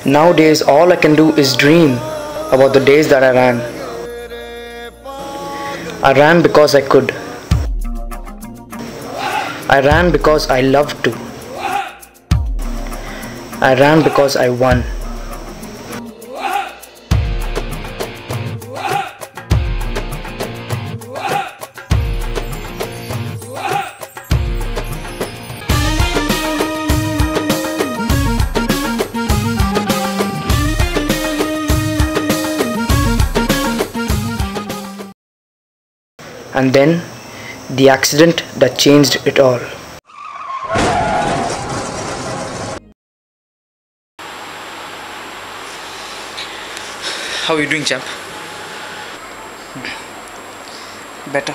Nowadays, all I can do is dream about the days that I ran. I ran because I could. I ran because I loved to. I ran because I won. And then, the accident that changed it all. How are you doing, champ? Better.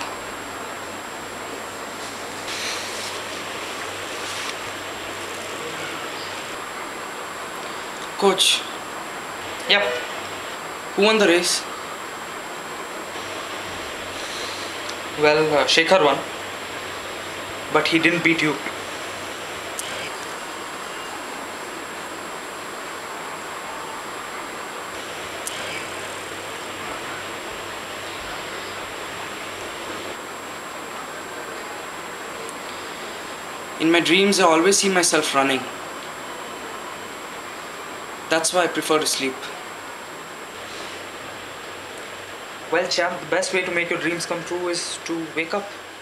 Coach. Yep. Who won the race? Well, Shekhar won. But he didn't beat you. In my dreams, I always see myself running. That's why I prefer to sleep. Well, champ, the best way to make your dreams come true is to wake up.